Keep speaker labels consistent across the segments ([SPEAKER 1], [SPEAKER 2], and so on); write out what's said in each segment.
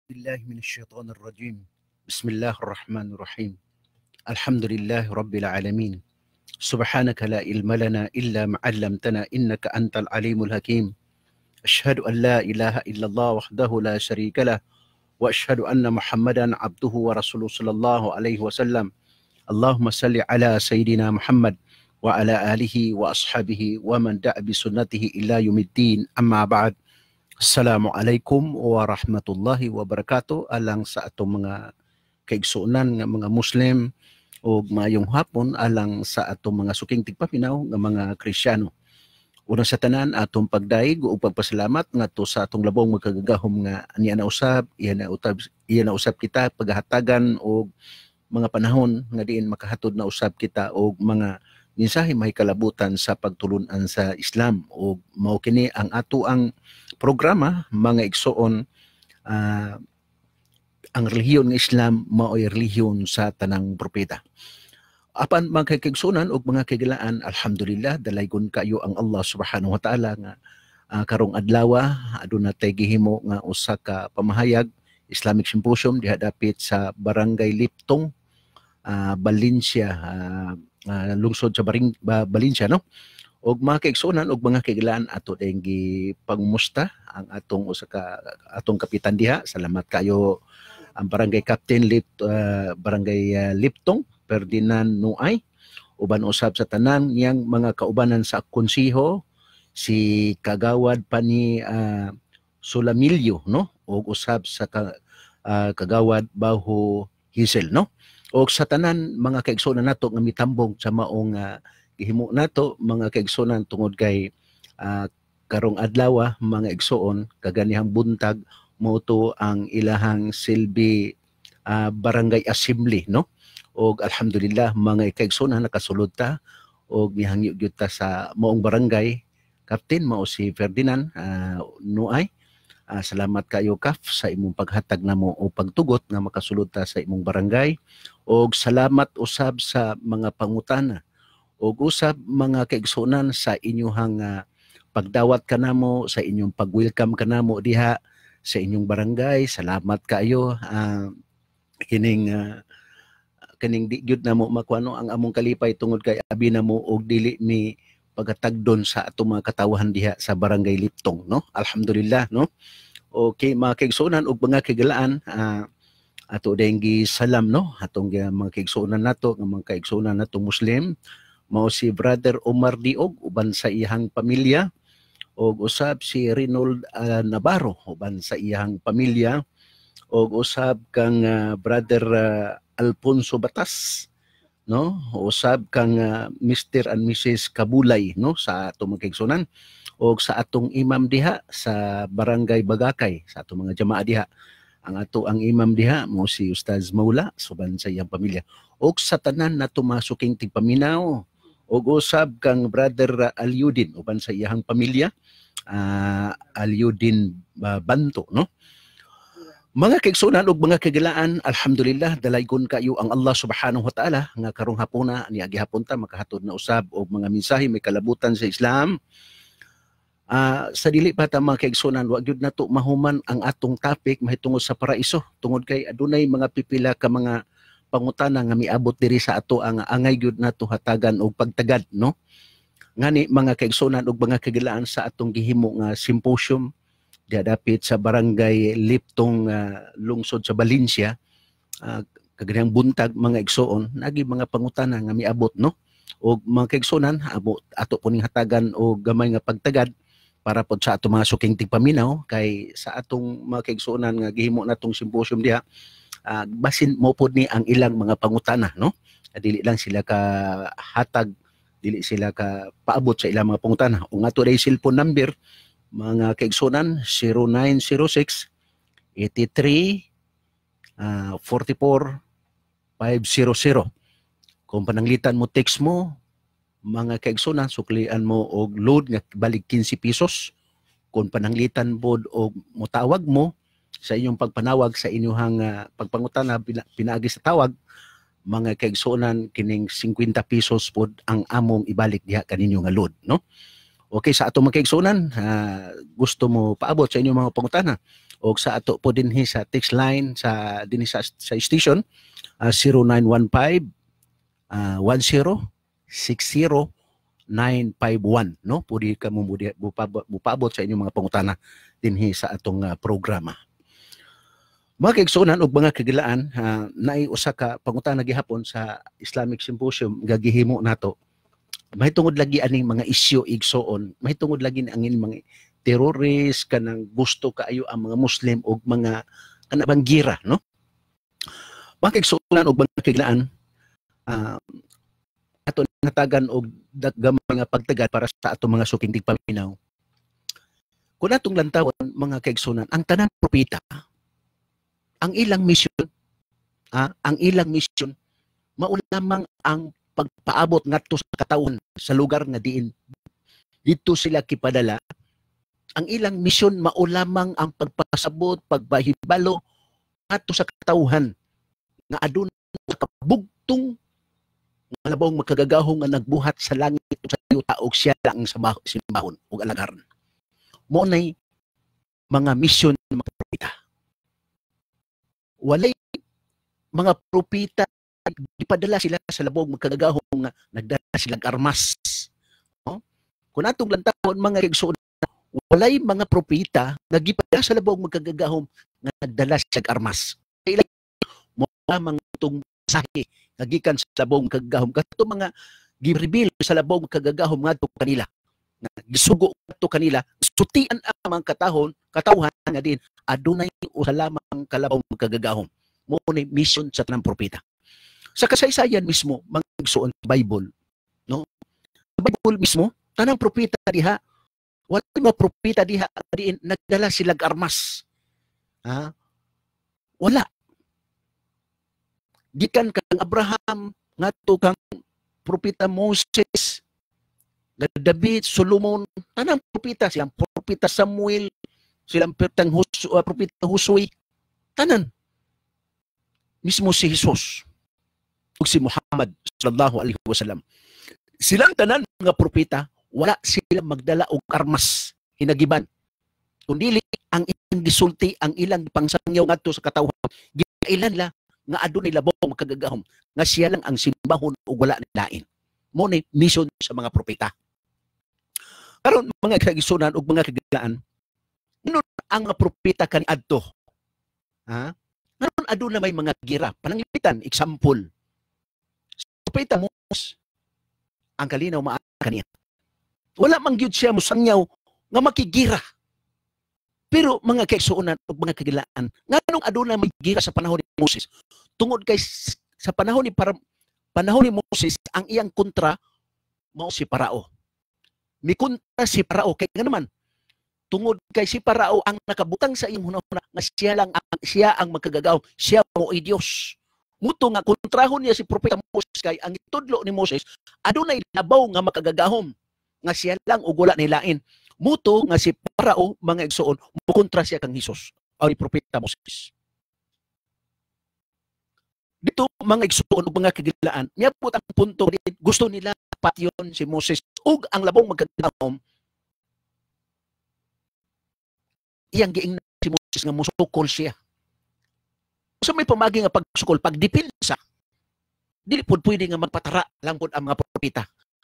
[SPEAKER 1] بالله من الشيطان الرجيم. بسم الله الرحمن الرحيم. الحمد لله رب العالمين. سبحانك لا علم لنا إلا ما علمتنا إنك أنت العليم الحكيم. أشهد أن لا إله إلا الله وحده لا شريك له وأشهد أن محمدا عبده ورسوله صلى الله عليه وسلم. اللهم صل على سيدنا محمد وعلى آله وأصحابه ومن دعا بسنته إلى يوم الدين. أما بعد. Assalamualaikum warahmatullahi wabarakatuh. Alang sa atong mga kaigsuonan nga mga Muslim o mayong hapon alang sa atong mga suking tigpaminaw nga mga Kristiyano. Una sa tanan atong pagdaig o pagpasalamat ngadto sa atong labong magkagagahom nga niya na usab kita paghatagan og mga panahon nga diin makahatod na usab kita og mga mensahe may kalabutan sa pagtulun-an sa Islam o mao kini ang ato ang programa mga igsoon. Ang relihiyon ng Islam mao'y relihiyon sa tanang propeta. Apan mga kaigsuonan og mga kaigilaan, alhamdulillah dalaygon kayo ang Allah subhanahu wa ta'ala nga karong adlaw aduna tay gihimo nga usa ka pamahayag Islamic Symposium diha dapit sa Barangay Liptong, Valencia, lungsod sa Valencia, no? Og mga kaigsuonan og mga kaigilaan ato ding gipangumusta ang atong usa ka atong kapitan diha. Salamat kayo ang barangay captain barangay Liptong Ferdinand Nuay, uban usab sa tanan niyang mga kaubanan sa konsiho si Kagawad Pani Sulamilyo, no? Og usab sa Kagawad Baho Hisel, no? Og sa tanan mga kaigsuonan nato nga mitambong sa maong gihimo nato mga kaigsuonan tungod kay karong adlaw mga igsoon kaganihang buntag mo to ang ilahang silbi barangay assembly, no? Og alhamdulillah mga kaigsuonan nakasulod ta og mihangyo gyud ta sa maong barangay captain mao si Ferdinand Nuay. Salamat kayo Kaf sa imong paghatag namo o pagtugot nga makasulod ta sa imong barangay. Og salamat usab sa mga pangutana og usab mga kaigsuonan sa inyong pagdawat kanamo, sa inyong pag-welcome kanamo diha sa inyong barangay. Salamat kayo. Kining di gyud namo makuano ang among kalipay tungod kay abi namo og dili ni paghatagdon sa atong mga katawahan diha sa Barangay Liptong, no? Alhamdulillah, no? Okay, mga kaigsuonan ug mga kaigilaan, ato ding salam, no? Atong mga kaigsuonan nato, nga mga kaigsuonan nato Muslim, mao si Brother Omar Diog uban sa iyang pamilya og usab si Reynold Navarro uban sa iyang pamilya og usab kang Brother Alfonso Batas, no? Usab kang Mr. and Mrs. Kabulay, no? Sa atong mga kaigsuonan og sa atong imam diha sa Barangay Bagakay, sa atong mga jamaa diha. Ang imam diha mo si Ustaz Maula suban sa iyang pamilya. Og sa tanan nato masuking tigpaminaw og usab kang Brother Alyudin uban sa iyang pamilya, Alyudin Banto, no? Mga kaigsuonan ug mga kaigilaan, alhamdulillah dalaygon kayo ang Allah subhanahu wa ta'ala nga karong hapuna ni agihapon ta makahatod na usab og mga mensahe may kalabutan sa Islam. Sa dili pa ta mga kaigsuonan, wa gyud nato mahuman ang atong topic mahitungod sa paraiso tungod kay adunay mga pipila ka mga pangutana nga miabot diri sa ato ang angay gyud nato hatagan og pagtagad, no? Ngani mga kaigsuonan ug mga kaigilaan sa atong gihimo nga symposium diha dapit sa Barangay Liptong, lungsod sa Valencia, kaganihang buntag mga igsoon nagi mga pangutana nga miabot, no? Og mga kaigsuonan ato po ning hatagan og gamay nga pagtagad para pod sa ato mga suking tigpaminaw kay sa atong mga kaigsuonan nga gihimo natong symposium diha, basin mo pod ni ang ilang mga pangutana, no? Dili lang sila ka hatag, dili sila ka paabot sa ilang mga pangutana. Ug ato day cellphone number mga kaigsuonan 0906 83 44 500. Kung pananglitan mo text mo mga kaigsuonan suklian mo og load nga balik 15 pesos. Kung pananglitan pod og motawag mo sa inyong pagpanawag sa inyong pagpangutana pinaagi sa tawag, mga kaigsuonan kining 50 pesos pod ang among ibalik diha kaninyo nga load, no? Okay, sa atong mga kaigsuonan, gusto mo paabot sa inyong mga pangutana o sa ato po dinhi sa text line sa dinhi sa station 0915 10 60 951, no? Pwede ka mo mupabot sa inyong mga pangutana dinhi sa atong programa. Mga kaigsunan o mga kagilaan, naiusa ka pangutana gihapon sa Islamic Symposium nga gihimo nato. Mahitungod lagi aning mga isyu igsoon, mahitungod lagi ang mga terrorist kanang gusto kaayo ang mga Muslim o mga kanabang gira, no? Mga kaigsunan o mga kagilaan, ato natagan og daggang mga pagtagad para sa ato mga suking tigpaminaw. Kung atong lantawon mga kaigsunan, ang tanang propeta, ang ilang misyon, mao lamang ang pagpaabot ngadto sa katawhan sa lugar nga diin dito sila kipadala. Ang ilang misyon mao lamang ang pagpasabot, pagbahibalo ngadto sa katawhan nga aduna kabugtong nga labong makagagahong nga nagbuhat sa langit sa yuta og siya lang sa simbahon ug alagaran. Mo nay mga misyon ng mga propeta. Walay mga propeta ipadala sila sa labong makagagahong nga nagdala silang armas. No? Kung atong lantawon mga kaigsuon, walay mga propeta nga gipadala sa labong makagagahong nga nagdala silang armas. Kailan mo lamang itong sahi nagikan sa labong kagagahom kato mga gi-reveal sa labong kagagahom ngadto kanila nga gisugo ngadto kanila sutian ang mga katawhan nga din adunay usa lamang kalabong kagagahom mo ni mission sa tanang propeta sa kasaysayan mismo mga igsuon Bible, no? Sa Bible mismo tanang propeta diha wala mga propeta diha diin nagdala sila armas, wala. Gikan kang Abraham, ngadto kang propeta Moses, David, Solomon, tanang propeta, silang propeta Samuel, silang propeta Josue, tanan. Mismo si Jesus, ug si Muhammad sallallahu alaihi wasallam. Silang tanan mga propeta, wala silang magdala og armas, hinagiban. Kundi ang ilang gisulti, ang ilang pangsangyaw ngadto sa katawhan, gikailan la nga adunay labong makagagahom nga siya lang ang simbahon ug wala ni lain. Mo ni mission sa mga propeta. Karon mga kaigsunan ug mga kagilaan, ano ang mga propeta kaniadto? Ngayon aduna may mga gira, pananglitan, example. Propeta Moses ang kalinaw maa kaniya. Wala man gyud siya musangyaw nga makigira. Pero mga kaigsuonan ug mga kagilaan, nganong aduna may gira sa panahon ni Moses? Tungod kay sa panahon ni Moses ang iyang kontra mao si Parao. Mikontra si Parao kay nga naman tungod kay si Parao ang nakabutang sa iyang hunahuna nga siya ang magkagagaw, siya mo ay Dios. Muto nga kontrahon niya si propeta Moses kay ang itudlo ni Moses adunay labaw nga makagagahom nga siya lang ug wala ni lain. Muto nga si Parao mga igsuon mukontra siya kang Hesus o ni propeta Moses. Dito mga igsuon ug mga kagilaan, niabot ang punto gusto nila patyon si Moses ug ang labong magkagahom iyang giingnan si Moses nga musukol siya. So may pamagi nga pagsukol, pagdepensa, dili pud pwede nga magpatara lang pud ang mga propeta.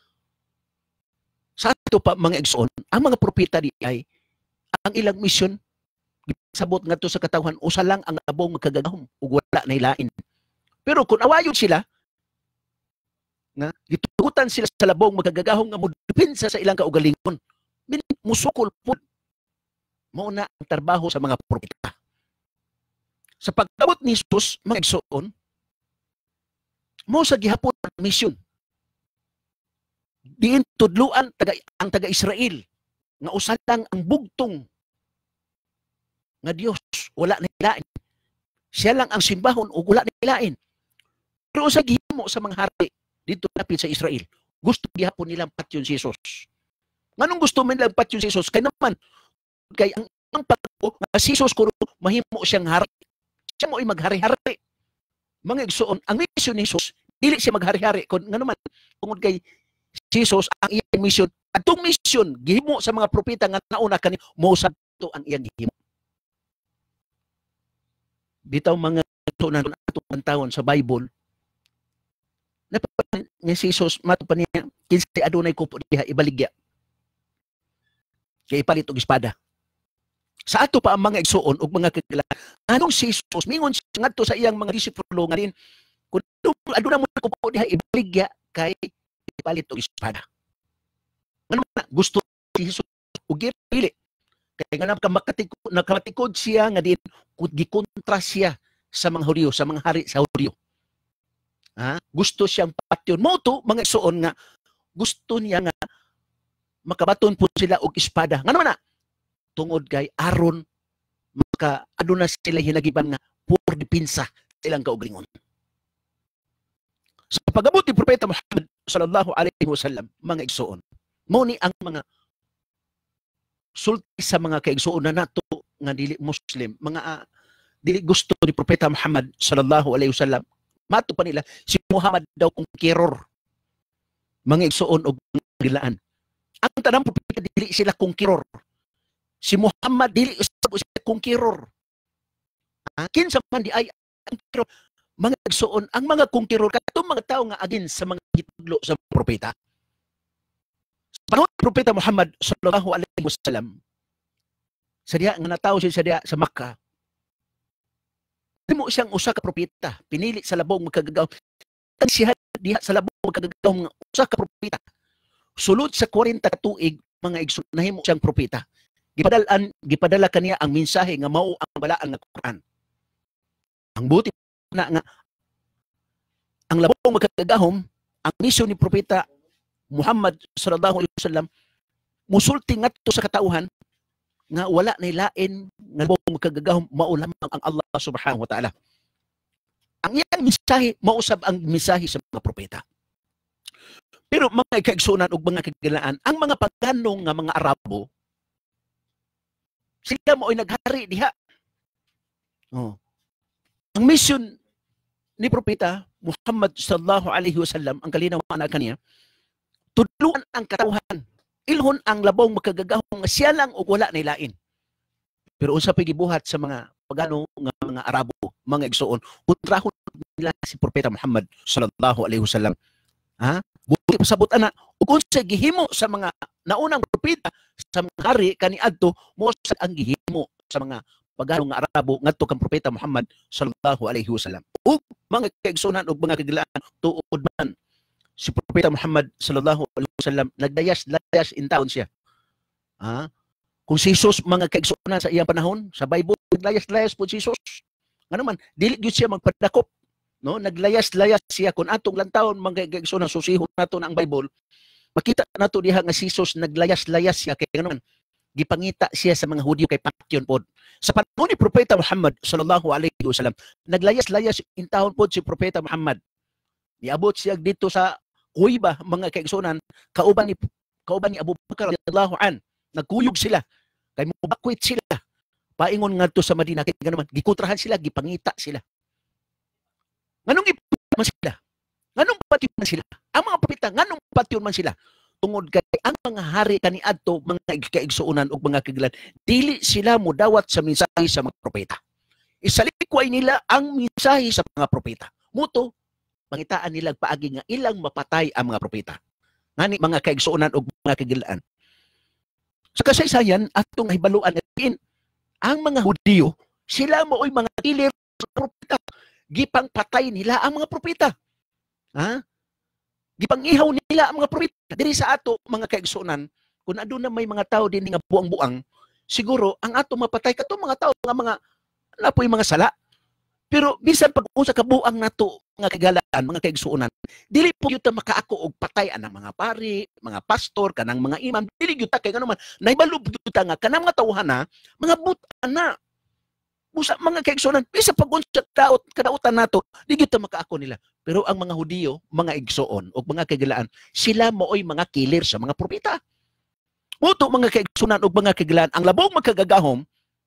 [SPEAKER 1] Sa ato pa mga igsoon, ang mga propeta di ay ang ilang mission sabot ngadto sa katawhan usa lang ang abong magkagahom ug wala na lain. Pero kung awayon sila nga gitugutan sila sa labong magkagahom nga modepensa sa ilang kaugalingon, musukol pud mao na ang trabaho sa mga propeta. Sa pagdabot ni Jesus mga igsoon, mo sa gihapon ang mission. Diin tudluan ang taga-Israel nga usa lang ang bugtong nga Dios, wala nilain. Siya lang ang simbahon ug wala nilain. Pero sa gihimo sa mga hari dito lapit sa Israel, gusto gihapon nilang patyon si Jesus. Nganong gusto man nilang patyon si Jesus? Kay naman kay ang pagko nga si Jesus kuno mahimo siyang hari. Siya mo ay maghari-hari. Mga igsuon, ang mission ni Jesus dili siya maghari-hari kun nganuman tungod kay Jesus ang iyang mission. Atong mission gihimo sa mga propeta nga nauna kani mo sadto ang iyang gihimo. bitaw mga tunan atong tawon sa Bible nga si Jesus mato pa niya kinsa adunay kupo diha ibaligya kay ipalit og espada. Sa ato pa ang mga igsuon ug mga kagala anong si Jesus mingon siya ngadto sa iyang mga disipulo nga din kun aduna mo kupo diha ibaligya kay ipalit og espada. Ano na gusto si Jesus ug gipili kay nga nakamatikod siya nga din gikontra siya sa mga Hudyo, sa mga hari sa Hudyo. Gusto siyang patyon. Moto, mga igsuon nga, gusto niya nga makabaton po sila og espada. Nga naman na, tungod kay aron aduna sila hinagiban nga pur dipinsa silang kaugalingon. Sa pag-abot ni Propeta Muhammad sallallahu alaihi wasallam, mga igsuon, mo ni ang mga sulti sa mga kaigsuon na nato nga dili Muslim, mga dili gusto ni Propeta Muhammad sallallahu alaihi wasallam. Mato pa nila si Muhammad daw kung kiror. Mga igsuon og gilaan. Ang tanang propeta dili sila kung kiror. Si Muhammad dili sila kung kiror. Kinsa man di ay ang kiror. Mga igsuon ang mga kung kiror katong mga tao nga agin sa mga hitudlo sa propeta. Sa panahon ni Propeta Muhammad sallallahu alaihi wasallam, sa diha nga natawo siya sa diha sa Makkah, mo siyang usa ka propeta pinili sa labong magkagagaw siya diha sa labong magkagagaw nga usa ka propeta sulod sa 40 ka tuig mga igsoon nahimo siyang propeta gipadala kaniya ang mensahe nga mao ang balaan nga Quran. Ang buti na nga ang labong magkagagahom ang misyon ni Propeta Muhammad sallallahu alaihi wasallam musulti ngadto sa katauhan nga wala na lain nga labong magkagagahom mao lamang ang Allah subhanahu wa ta'ala. Ang iyang mensahe mausab ang mensahe sa mga propeta. Pero mga kaigsunan ug mga kagilaan, ang mga paganong nga mga Arabo sila mo'y naghari diha. Ang mission ni Propeta Muhammad sallallahu alaihi wasallam, ang kalinaw na kaniya, tudluan ang katawhan, ilhon ang labong magkagagahong nga siya lang o wala na lain. Pero unsa pa gibuhat sa mga pagano nga mga Arabo, mga igsuon, kontrahon nila si Propeta Muhammad sallallahu alaihi wasallam. Buti pasabot ana ug unsa gihimo sa mga naunang propeta sa mga hari kaniadto mo ang gihimo sa mga pagano nga Arabo ngadto kang Propeta Muhammad sallallahu alaihi wasallam. Ug mga kaigsunan ug mga kagilaan tuod man si Propeta Muhammad sallallahu alaihi wasallam nagdayas in town siya. Kung si Jesus mga kaigsunan sa iyang panahon sa Bible naglayas-layas po si Jesus. Nga naman dili gyud siya magpadakop, no? Naglayas-layas siya kun atong lantawon mga kaigsunan susihon nato na ang Bible. Makita nato diha nga si Jesus naglayas-layas siya kay nga naman gipangita siya sa mga Hudyo kay patyon pod. Sa panahon ni Propeta Muhammad sallallahu alaihi wasallam naglayas-layas in town pod si Propeta Muhammad. Niabot siya dito sa Kuiba mga kaigsunan kauban ni Abu Bakar radhiyallahu an. Nagkuyog sila kay mubakwit sila paingon ngadto sa Madina kay naman gikutrahan sila gipangita sila. Nganong ipatyon man sila? Nganong patyon man sila? Ang mga propeta nganong patyon man sila? Tungod kay ang mga hari kaniadto mga kaigsuonan ug mga kagilan dili sila modawat sa mensahe sa mga propeta. Isalikway nila ang mensahe sa mga propeta. Muto pangitaan nila paagi nga ilang mapatay ang mga propeta. Ngani mga kaigsuonan ug mga kagilaan. Sa kasaysayan atong hibaluan natin ang mga Hudyo sila mooy mga kilir sa propeta. Gipang patay nila ang mga propeta. Gipangihaw nila ang mga propeta. Diri sa ato mga kaigsuonan kung aduna may mga tao din nga buang-buang siguro ang ato mapatay kato mga tao nga mga napoy mga sala. Pero bisan pag usa ka buang nato nga kagalaan mga kaigsuonan dili po gyud ta makaako og patay anang mga pari, mga pastor kanang mga imam dili gyud ta kay ngano man nahibalo gyud ta nga kanang mga tawhana mga butan na busa mga kaigsuonan bisan pag unsa kadautan nato di gyud ta makaako nila. Pero ang mga Hudyo, mga igsuon o mga kagalaan sila mooy mga kilir sa mga propeta. Muto mga kaigsuonan o mga kagalaan ang labong magkagagahom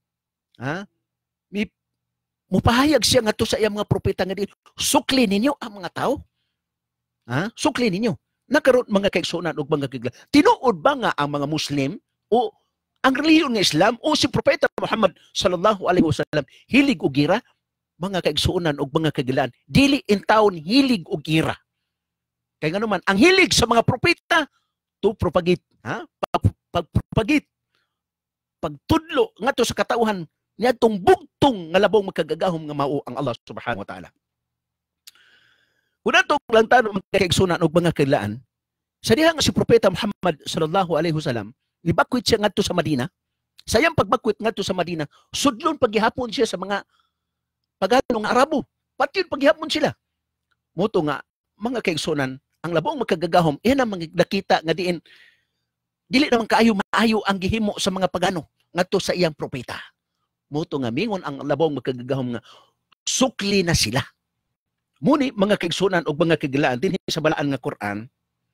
[SPEAKER 1] mupahayag siya ngadto sa iyang mga propeta nga di sukli ninyo ang mga tao. Sukli ninyo. Nakaroon mga kaigsuonan ug mga kagla. Tinuod ba nga ang mga Muslim o ang relihiyon ng Islam o si Propeta Muhammad sallallahu alaihi wasallam hilig og gira? mga kaigsuonan ug mga kagilaan, dili in taon hilig og ira. Kay nga naman, ang hilig sa mga propeta to propagate, pagpropagate, pagtudlo ngadto sa katauhan niadtong bugtong nga labong magkagagahom nga mao ang Allah subhanahu wa ta'ala. Kung nato lang tanong mga kaigsuonan ug mga kagilaan, sa diha nga si Propeta Muhammad sallallahu alaihi wasallam, nibakwit siya ngadto sa Madina. Sayang pagbakwit ngadto sa Madina, sudlon paghihapon siya sa mga pagano nga Arabo. Pati paghihapon sila. Moto nga mga kaigsuonan, ang labong magkagagahom, iyan ang nakita nga diin dili naman kaayo maayo ang gihimo sa mga pagano ngadto sa iyang propeta. Moto nga mingon ang labong magkagagahom nga sukli na sila. Muni mga kaigsuonan ug mga kagilaan dinhi sa balaan nga Quran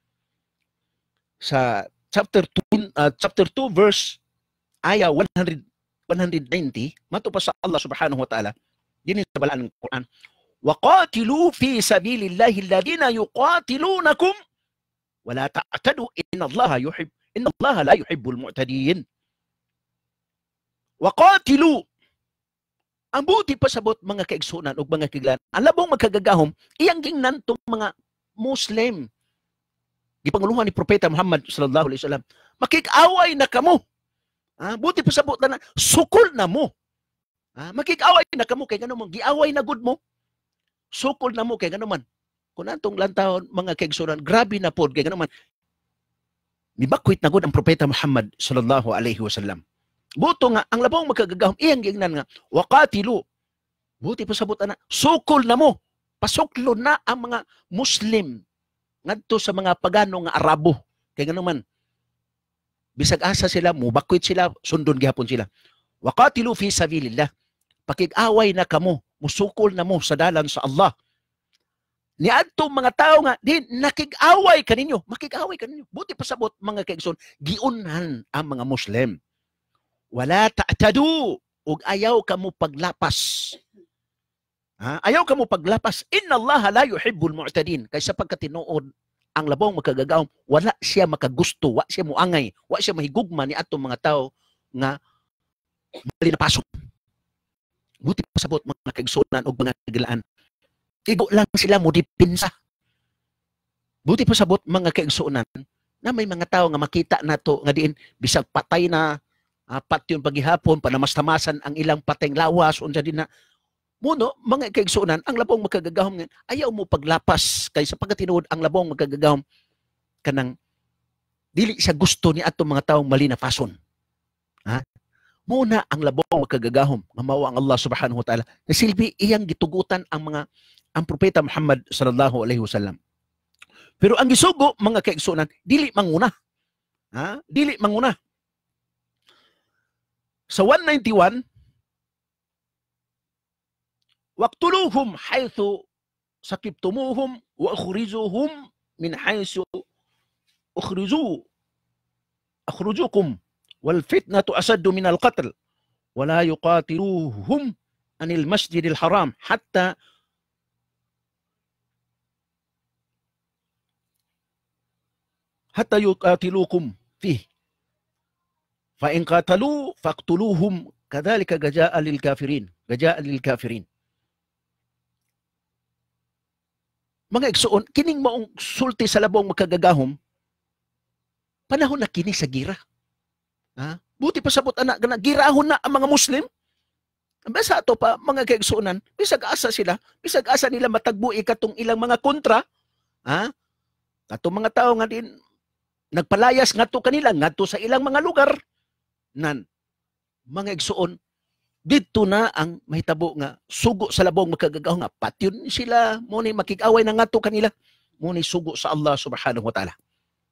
[SPEAKER 1] sa chapter 2 verse aya 190 mato pa sa Allah subhanahu wa ta'ala dinhi sa balaan ng Quran, وَقَاتِلُوا فِي سَبِيلِ اللَّهِ الَّذِينَ يُقَاتِلُونَكُمْ وَلَا تَعْتَدُوا إِنَّ اللَّهَ لَا يُحِبُّ الْمُعْتَدِينَ. وَقَاتِلُوا, ang buti pasabot mga kaigsuonan ug mga kagilaan, ang labong magkagagahom iyang gingnan tong mga Muslim. Gipanguluhan ni Propeta Muhammad sallallahu alaihi wasallam, makik-away na kamo. Buti pasabot na sukol na mo. Makik-away na kamo kay ngano mo giaway na gud mo. Sukol na mo kay ngano man. Kung antong lantawon mga kaigsuonan, grabe na pod kay ngano man. Nibakwit na gud ang Propeta Muhammad sallallahu alaihi wasallam. Buto nga ang labong magkagagahom iyang gingnan nga waqatilu. Buti pasabot na sukol na mo. Pasuklo na ang mga Muslim ngadto sa mga pagano nga Arabo. Kay ngano man, bisag asa sila, mubakwit sila, sundon gihapon sila. Waqatilu fi sabilillah. Pakig-away na kamo, musukol na mo sa dalan sa Allah. Niadto mga tao nga, di nakig-away kaninyo, makig-away kaninyo. Buti pasabot mga kaigsoon, giunhan ang mga Muslim. Wala ta'tadu, ug ayaw kamo paglapas. Ayaw kamo paglapas. Inna Allah la yuhibbul mu'tadin. Kaysa pagkatinuod ang labong magkagagahom, wala siya makagusto, wala siya muangay, wala siya mahigugma ni atong mga tao nga mali na pasok. Buti pasabot mga kaigsuonan ug mga kagilaan. Igo lang sila mo dipinsa. Buti pasabot mga kaigsuonan na may mga tao nga makita nato nga diin bisag patay na patyon paghihapon panamastamasan ang ilang pateng lawas unsa din na muno mga kaigsuonan ang labong magkagagahom nga ayaw mo paglapas kaysa pagkatinuod ang labong magkagagahom kanang dili siya gusto ni atong mga taong mali na pason. Muna ang labong magkagagahom nga mao ang Allah subhanahu wa ta'ala na silbi iyang gitugutan ang propeta Muhammad sallallahu alaihi wasallam. Pero ang gisugo mga kaigsuonan dili manguna. Dili manguna. Sa 191, waqtuluhum haythu sakibtumuhum wa akhrijuhum min haythu akhrujukum wal fitnatu asaddu min al qatl wa la yuqatiluhum anil masjidil haram hatta yuqatilukum fihi fa in qatalu faqtuluhum kadhalika gaja'an lil kafirin. Mga igsuon, kining maong sulti sa labong magkagagahom, panahon na kini sa gira. Buti pasabot anak na girahon na ang mga Muslim. Basta ato pa mga kaigsuonan, bisag asa nila matagbo ikatong ilang mga kontra. Katong mga tao nga din nagpalayas ngadto kanila ngadto sa ilang mga lugar nan mga igsuon didto na ang mahitabo nga sugo sa labong magkagagahom nga patyon sila mo ni makig-away na ngadto kanila mo ni sugo sa Allah subhanahu wa ta'ala.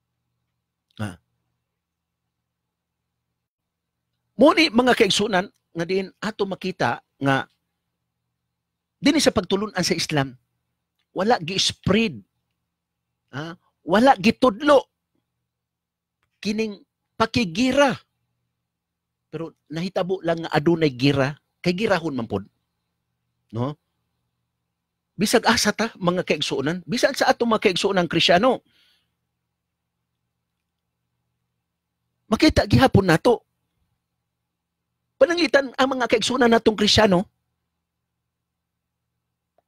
[SPEAKER 1] Mo ni mga kaigsuonan nga din ato makita nga dinhi sa pagtulon-an sa Islam wala gi-spread, wala gitudlo kining pakigira. Pero nahitabo lang nga adunay gira, kay girahon man pod. No? Bisag asa ta mga kaigsuonan, bisag sa ato mga kaigsuonan Kristiyano. Makita gihapon nato. Panangitan ang mga kaigsuonan natong Kristiyano,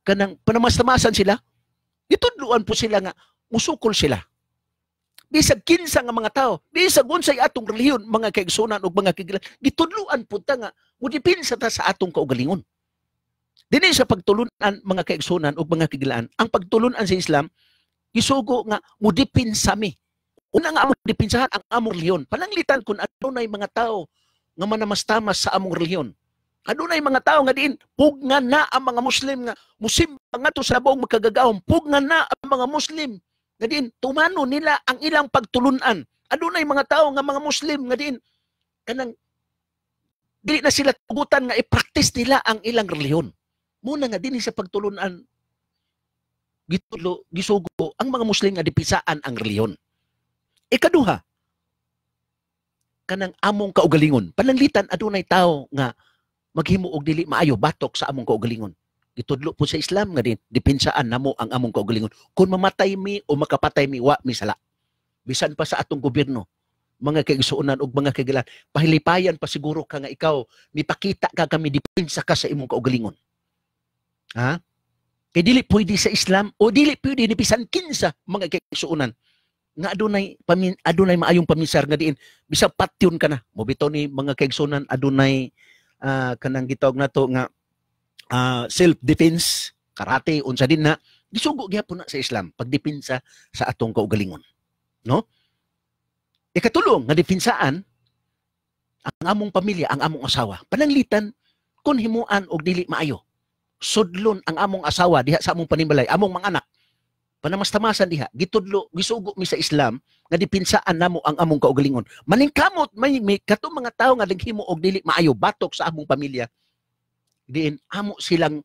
[SPEAKER 1] kanang panamastamasan sila, gitudluan po sila nga musukol sila. Bisag kinsa nga mga tao, bisag unsay atong relihiyon, mga kaigsunan ug mga kigilan, gitudluan po ta nga mudipinsa ta sa atong kaugalingon. Dinhi sa pagtulunan mga kaigsunan ug mga kigilaan, ang pagtulunan sa Islam gisugo nga mudipinsa mi. Una nga among dipinsahan ang among relihiyon. Pananglitan kun adunay mga tao nga manamastamas sa among relihiyon. Adunay mga tao nga diin pugna na ang mga Muslim nga musimba ngadto sa buong magkagagahom, pugna na ang mga Muslim nga diin tumano nila ang ilang pagtulunan. Adunay mga tao nga mga Muslim nga diin kanang dili na sila tugutan nga i-practice nila ang ilang relihiyon. Muna nga dinhi sa pagtulunan gitudlo gisugo ang mga Muslim nga dipisaan ang relihiyon. Ikaduha, kanang among kaugalingon. Pananglitan adunay tao nga maghimo og dili maayo batok sa among kaugalingon. Gitudlo po sa Islam nga din dipinsaan namo ang among kaugalingon. Kung mamatay mi o makapatay mi wa mi sala. Bisan pa sa atong gobyerno, mga kaigsuonan ug mga kaigalan, pahilipayan pa siguro ka nga ikaw mipakita ka kami dipinsa ka sa imong kaugalingon. Ha? Kay dili pwede sa Islam o dili pwede ni bisan kinsa mga kaigsuonan nga adunay maayong pamisar nga diin bisag patyon ka na mobito ni mga kaigsunan adunay kanang gitawag nato nga self defense karate unsa din na gisugo gyapon na sa Islam pagdepensa sa atong kaugalingon, no? Ikatulong nga depinsaan ang among pamilya, ang among asawa. Pananglitan kun himuan og dili maayo, sudlon ang among asawa diha sa among panimbalay, among mga anak panamastamasan diha, gitudlo, gisugo mi sa Islam nga dipinsaan namo ang among kaugalingon. Maningkamot may katong mga tawo nga naghimo og dili maayo batok sa among pamilya. Diin amo silang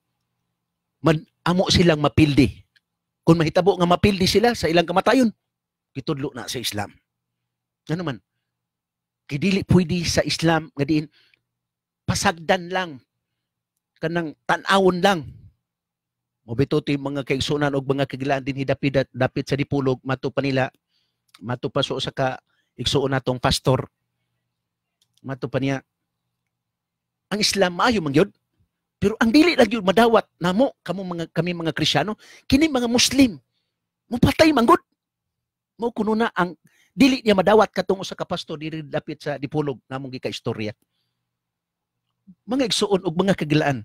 [SPEAKER 1] mapildi. Kung mahitabo nga mapildi sila sa ilang kamatayon, gitudlo na sa Islam. Ano man? Kay dili pwede sa Islam nga diin pasagdan lang kanang tan-awon lang. Mobito ti mga kaigsunan og mga kagilaan din dapit sa dipulog mato pa nila mato pa so sa ka igsuon natong pastor mato pa niya ang Islam maayo man gyud pero ang dili lang gyud madawat namo kami mga Kristiyano kini mga Muslim mupatay man gud mo kuno na ang dili niya madawat katong usa ka pastor diri dapit sa dipulog namong gika-istorya mga igsuon og mga kagilaan.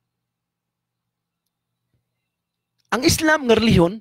[SPEAKER 1] Ang Islam nga relihiyon,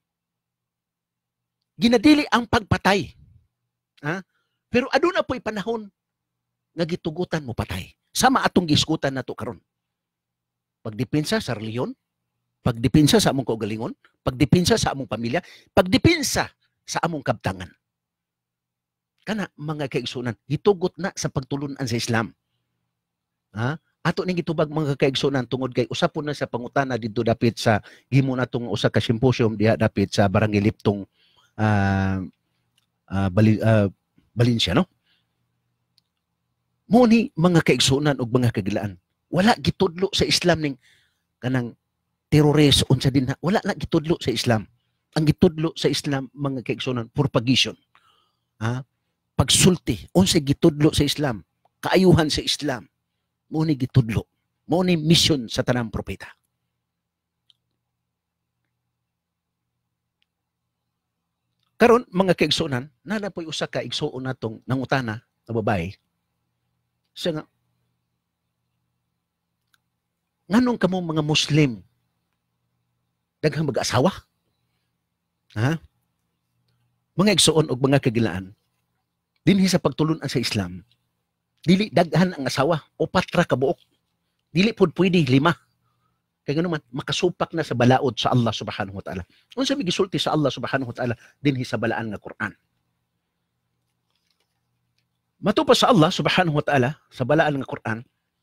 [SPEAKER 1] ginadili ang pagpatay. Ha? Pero aduna po'y panahon nga gitugutan mo patay. Sama atong giskutan nato karon. Pagdepensa sa relihiyon, pagdepensa sa among kaugalingon, pagdepensa sa among pamilya, pagdepensa sa among kabtangan. Kana mga kaigsunan, gitugot na sa pagtulunan sa Islam. Ha? Ato ning gitubag mga kaigsunan tungod kay usapon na sa pangutana didto dapit sa gimo natong usa ka symposium diha dapit sa Barangay Liptong Valencia, no? Mo ni mga kaigsunan ug mga kagilaan. Wala gitudlo sa Islam ning kanang terrorist unsa din na wala na gitudlo sa Islam. Ang gitudlo sa Islam mga kaigsunan propagation. Ha? Pagsulti unsa gitudlo sa Islam, kaayuhan sa Islam. Mo ni gitudlo. Mo ni mission sa tanang propeta. Karon mga kaigsunan, nana po'y usa ka igsuon natong nangutana na babae. Siya nga, nganong kamo mga Muslim daghang mag-asawa? Ha? Mga igsuon og mga kagilaan, dinhi sa pagtulunan sa Islam, dili daghan ang asawa, 4 ra ka buok. Dili pud pwede 5. Kaya gano man, makasupak na sa balaod sa Allah subhanahu wa ta'ala. Unsa mi gisulti sa Allah subhanahu wa ta'ala dinhi sa balaan nga Quran. Matupa sa Allah subhanahu wa ta'ala sa balaan nga Quran,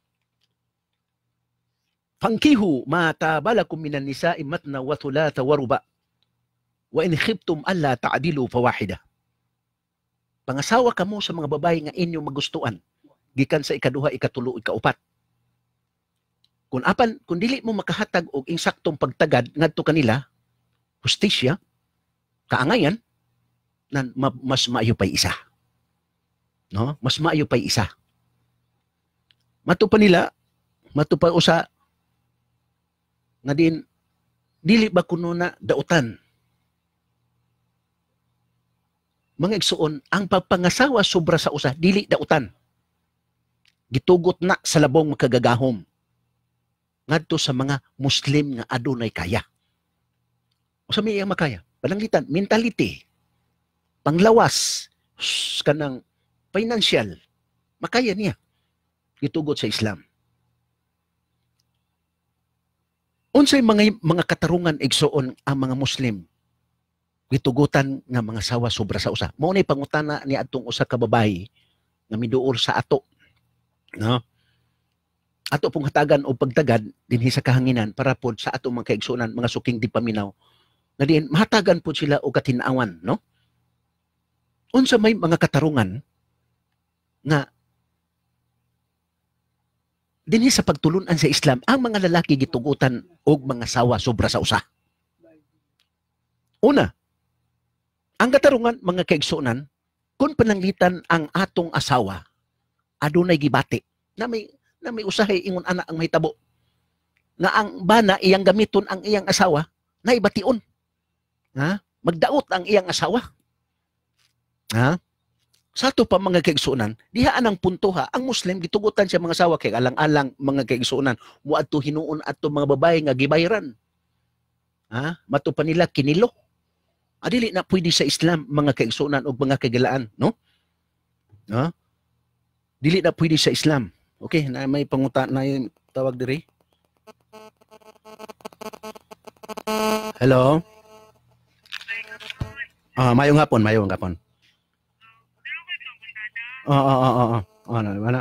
[SPEAKER 1] Fankihu ma tabalakum minan nisa'i matna wa thulatha wa ruba. Wa in khiftum alla ta'dilu fawahida. Pangasawa kamo sa mga babae nga inyo magustuhan gikan sa ikaduha, ikatulo, ikaupat. Kung dili mo makahatag og insaktong pagtagad ngadto kanila, hustisya, kaangayan, mas maayo pay isa. No? Mas maayo pay isa. Matupa nila, matupa usa nga din dili ba kuno na dautan? Mga igsuon, ang pagpangasawa sobra sa usa, dili dautan. Gitugot na sa labong makagagahom ngadto sa mga Muslim nga adunay kaya. O sa may makaya, pananglitan, mentality, panglawas, kanang financial, makaya niya. Gitugot sa Islam. Unsay mga katarungan igsuon ang mga Muslim gitugutan nga mga sawa sobra sa usa. Mao nay pangutana ni atong usa ka babayi nga miduol sa ato. No? Ato pong hatagan o pagtagad dinhi sa kahanginan para pod sa atong mga kaigsuonan, mga suking di paminaw na diin mahatagan po sila og katin-awan, no? Unsa may mga katarungan nga dinhi sa pagtulunan sa Islam ang mga lalaki gitugutan og mga sawa sobra sa usa. Una, ang katarungan mga kaigsuonan, kung pananglitan ang atong asawa, adunay gibati na may usahay ingon ana ang mahitabo nga ang bana iyang gamiton ang iyang asawa na ibation. Ha? Magdaot ang iyang asawa. Ha? Sa ato pa mga kaigsuonan, diha anang punto ha, ang Muslim gitugutan siya mga asawa kay alang-alang mga kaigsuonan, muadto hinuon ato mga babae nga gibayran. Ha? Mato pa nila kinilo. Adili na pwede sa Islam mga kaigsuonan o mga kagalaan, no? Ha? Dili na pwede sa Islam. Okay, na may panguta na yung tawag diri. Hello? Mayong hapon. Oo. Ano, mana?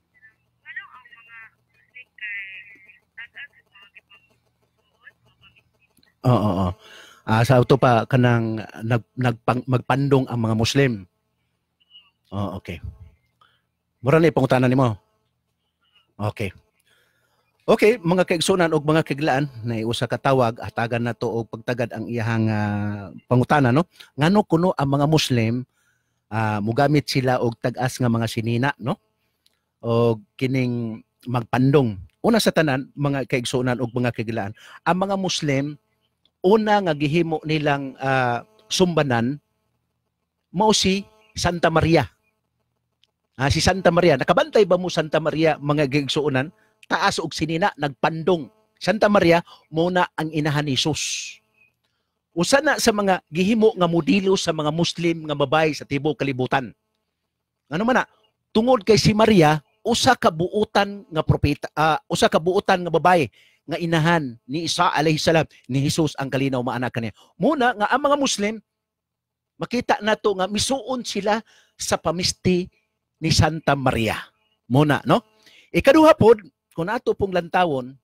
[SPEAKER 1] Oo. Sa auto pa kanang magpandong ang mga Muslim. Oh, okay. Mura na ipangutanan nimo. Okay. Okay, mga kaigsunan o mga kiglaan na usa ka tawag, hatagan na to og pagtagad ang iyahang pangutana, no? Ngano kuno ang mga Muslim mugamit sila og tag-as nga mga sinina, no? O kining magpandong. Una sa tanan, mga kaigsunan o mga kiglaan, ang mga Muslim una nga gihimo nilang sumbanan mao si Santa Maria. Si Santa Maria, nakabantay ba mo Santa Maria mga kaigsuonan? Taas og sinina nagpandong. Santa Maria muna ang inahan ni Jesus. Usa na sa mga gihimo nga modelo sa mga Muslim nga babae sa tibuok kalibutan. Ano man na, tungod kay si Maria, usa ka buutan nga propeta, usa ka buutan nga babae nga inahan ni Isa alayhi salam, ni Jesus ang kalinaw maanak kaniya. Muna nga ang mga Muslim makita nato nga misuon sila sa pamisti ni Santa Maria. Muna, no? Ikaduha pod, kung ato pong lantawon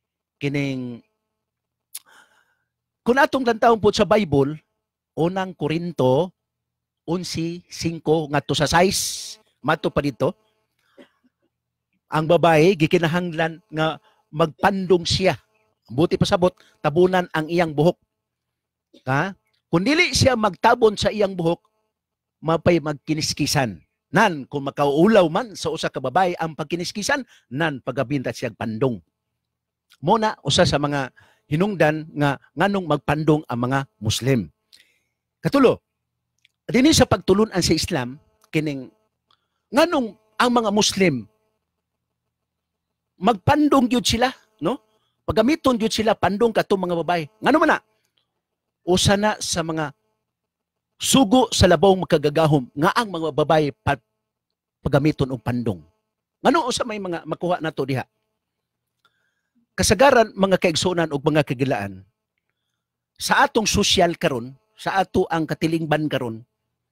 [SPEAKER 1] kung atong lantawon po sa Bible, unang Korinto 11:5 ngadto sa 6, mato pa dito, ang babae gikinahanglan nga magpandong siya. Buti pa sabot, tabunan ang iyang buhok. Ha? Kung dili siya magtabon sa iyang buhok, mapay magkiniskisan. Nan, kung makaulaw man sa usa ka babae ang pagkiniskisan, nan pagabinta siyang pandong. Muna, usa sa mga hinungdan nga nganong magpandong ang mga Muslim. Katulo, dinhi sa pagtulunan sa Islam, kining nganong ang mga Muslim magpandong gyud sila, no? Pagamiton gyud sila pandong katong mga babae. Ngano man na? Usa na sa mga sugo sa labong makagagahom nga ang mga babae pagamiton og pandong. Ngano usa may mga makuha nato diha? Kasagaran mga kaigsuonan og mga kagilaan sa atong sosyal karon, sa ato ang katilingban karon,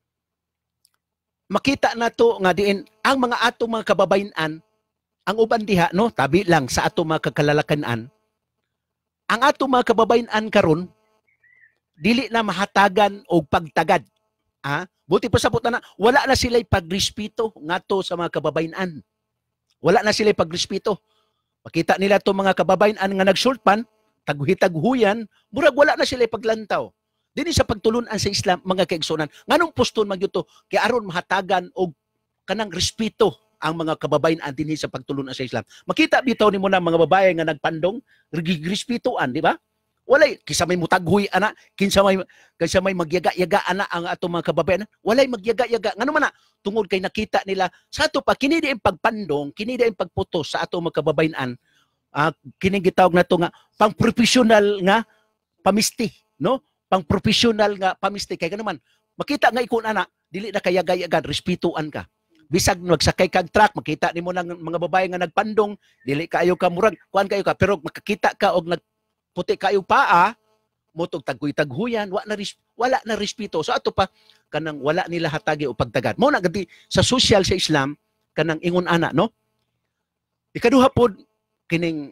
[SPEAKER 1] makita nato nga diin ang mga atong mga kababayen-an, ang uban diha, no, tabi lang sa ato mga kakalalakan-an, ang ato mga kababayen-an karon dili na mahatagan og pagtagad. Buti pa sabot na wala na sila'y pagrespeto ngadto sa mga kababayen-an. Wala na sila'y pagrespeto. Makita nila to mga kababayen-an nga nagsultpan, taghuhitaghuyan, murag wala na sila'y paglantaw. Dili sa pagtulunan sa Islam mga kaigsuonan. Nganong poston magyuto kay aron mahatagan og kanang respeto ang mga kababayen-an dinhi sa pagtulunan sa Islam. Makita bitaw nimo na mga babae nga nagpandong, respetuan, di ba? Walay kisa may mutaghoy ana, kinsa may magyaga-yaga ana ang ato mga kababayan. Walay magyaga-yaga. Ngano man na tungod kay nakita nila sa ato pa kini diin pagpandong, kini diin pagputos sa ato mga kababayan. Kini gitawag nato nga pang professional nga pamisti, no? Pang professional nga pamisti kay ganaman. Makita nga ikon ana, dili na kayaga-yagan, respetuan ka. Bisag magsakay kag truck, makita nimo ng mga babae nga nagpandong, dili kaayo ka murag, kuan kayo ka, pero makakita ka og puti kayo paa, motog taghuy-taghuyan, wala na respeto. So ato pa kanang wala nila hatagi o pagtagad. Mao na gati sa social sa Islam kanang ingon ana, no? Ikaduha pod kining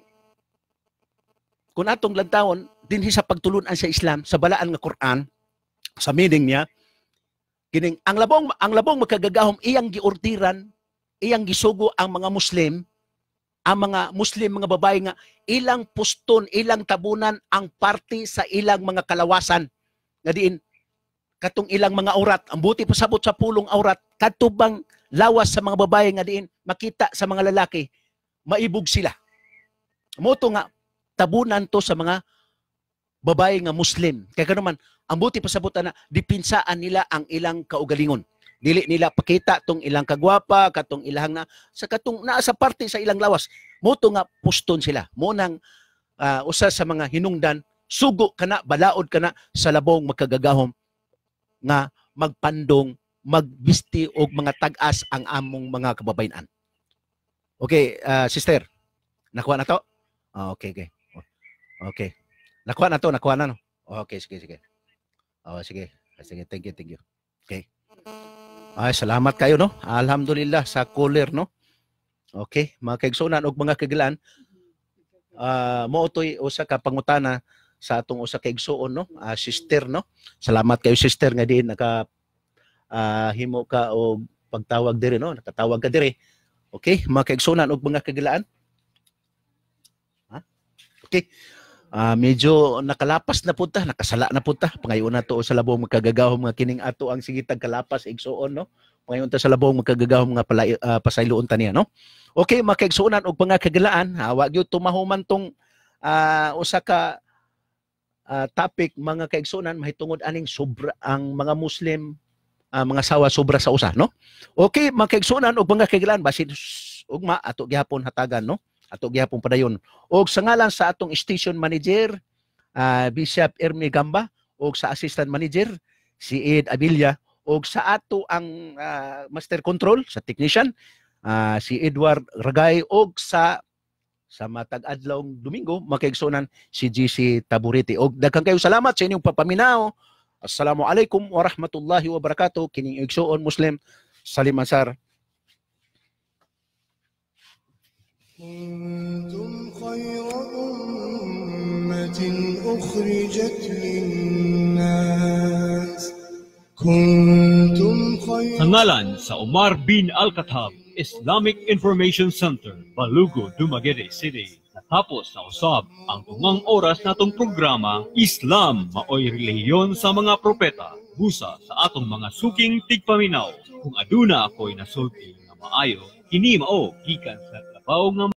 [SPEAKER 1] kun atong lantawon dinhi sa pagtulunan sa Islam sa balaan nga Quran sa meaning niya kining ang labong makagagahom iyang giordiran, iyang gisugo ang mga Muslim, mga babae nga ilang puston, ilang tabunan ang parte sa ilang mga kalawasan. Nga diin, katong ilang mga aurat, ang buti pasabot sa pulong aurat, katubang lawas sa mga babae nga diin, makita sa mga lalaki, maibog sila. Moto nga, tabunan to sa mga babae nga Muslim. Kaya naman, ang buti pasabot na, dipinsaan nila ang ilang kaugalingon. Dili nila pakita tong ilang kagwapa, katong ilang na sa katong naa sa parte sa ilang lawas. Moto nga puston sila. Mo nang usa sa mga hinungdan, sugo kana, balaod kana sa labong magkagagahom nga magpandong, magbisti og mga tag-as ang among mga kababayan. Okay, sister. Nakuha na to? Okay. Okay. Nakuha na to, nakuha na no. Okay, sige. Sige. Sige, thank you. Okay. Ay, salamat kayo, no? Alhamdulillah sa caller, no? Okay, mga kaigsunan o mga kagilaan, mo utoy usa ka pangutana sa atong usa ka igsuon, no? Sister, no? Salamat kayo, sister, nga diin naka himo ka o pagtawag diri, no? Nakatawag ka diri. Okay, mga kaigsunan o mga kagilaan. Okay. Medyo nakalapas na punta, nakasala na punta. Pangayon na to sa labong magkagagahom nga kining ato ang sigitag kalapas igsuon, no? Pangayon ta sa labong magkagagahom nga pasayloon ta niya, no? Okay, mga kaigsuonan og mga kagalaan, wa gyud tumahuman tong usa ka topic mga kaigsuonan mahitungod aning sobra ang mga Muslim mga sawa sobra sa usa, no? Okay, mga kaigsuonan og mga kagalaan basin ugma ato gihapon hatagan, no? Ato gihapon padayon. Og sa ngalan sa atong station manager, Bishop Ermi Gamba, og sa assistant manager, si Ed Abilia, og sa ato ang master control, sa technician, si Edward Ragay, og sa matag-adlawng Domingo, makaigsunan si GC Taburiti. Og daghang kayo salamat sa inyong papaminaw. Assalamualaikum warahmatullahi wabarakatuh. Kining igsuon Muslim, Salim Ansar.
[SPEAKER 2] كنتم خير أمة أخرجت للناس كنتم خير
[SPEAKER 3] Hangalan sa Omar bin Al-Khattab Islamic Information Center, Balugo, Dumaguete City. Natapos na usab ang tungang oras natong programa Islam Maoy Relihiyon sa mga Propeta. Busa sa atong mga suking tigpaminaw. Kung aduna ako'y nasulti nga maayo, kini mao gikan sa trabaho nga